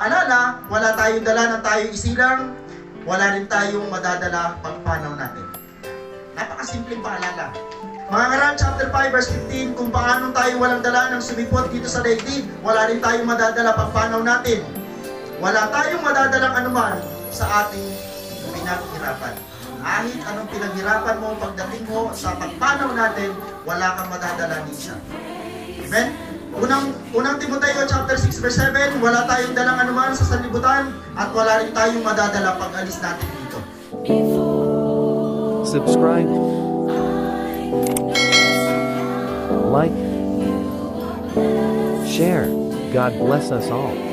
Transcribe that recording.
Alala, wala tayong dala ng tayo isilang, wala rin tayong madadala pagpanaw natin. Napakasimpleng paalala. Mga ngaral, chapter 5, verse 15, kung paano tayo walang dala ng sumipot dito sa daigdig, wala rin tayong madadala pagpanaw natin. Wala tayong madadalang anuman sa ating pinaghirapan. Kahit anong pinaghirapan mo, pagdating mo sa pagpanaw natin, wala kang madadala minsan. Amen? Unang Timoteo chapter 6 verse 7, wala tayong dalang anuman sa sanlibutan at wala rin tayong madadala pag alis natin dito. Subscribe, like, share. God bless us all.